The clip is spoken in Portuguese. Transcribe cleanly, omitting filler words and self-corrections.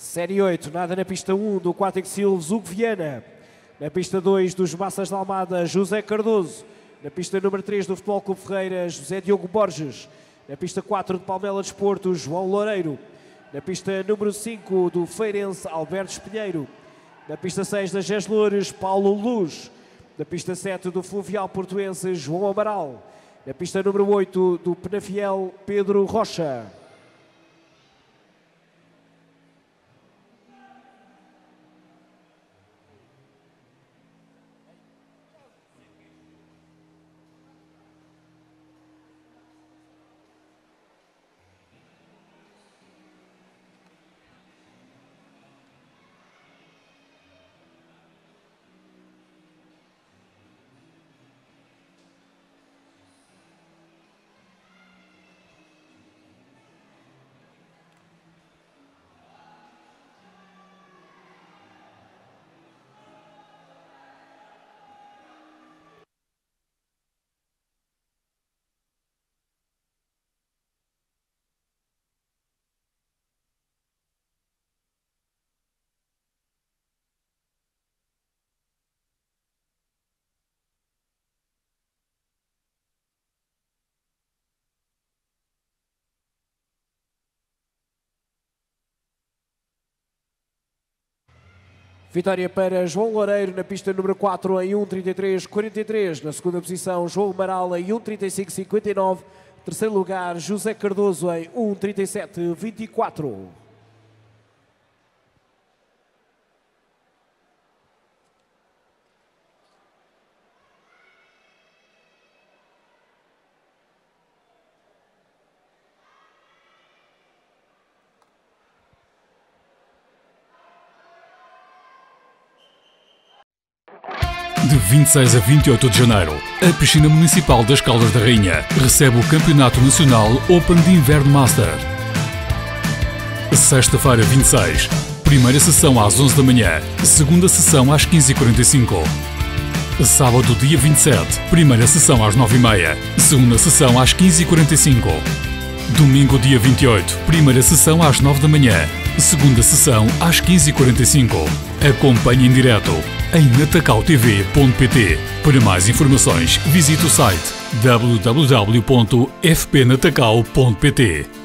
Série 8, nada na pista 1 do Aquatic Silves, Hugo Viana. Na pista 2 dos Massas de Almada, José Cardoso. Na pista número 3 do Futebol Clube Ferreira, José Diogo Borges. Na pista 4 de Palmela Desporto, João Loureiro. Na pista número 5 do Feirense, Alberto Espinheiro. Na pista 6 da Geslores, Paulo Luz. Na pista 7 do Fluvial Portuense, João Amaral. Na pista número 8 do Penafiel, Pedro Rocha. Vitória para João Loureiro na pista número 4 em 1:33:43. Na segunda posição, João Amaral em 1:35:59. Terceiro lugar, José Cardoso em 1:37:24. De 26 a 28 de janeiro, a Piscina Municipal das Caldas da Rainha recebe o Campeonato Nacional Open de Inverno Master. Sexta-feira 26, primeira sessão às 11 da manhã, segunda sessão às 15:45. Sábado dia 27, primeira sessão às 9:30, segunda sessão às 15:45. Domingo dia 28, primeira sessão às 9 da manhã, segunda sessão às 15:45. Acompanhe em direto em natacautv.pt. Para mais informações, visite o site www.fpnatacau.pt.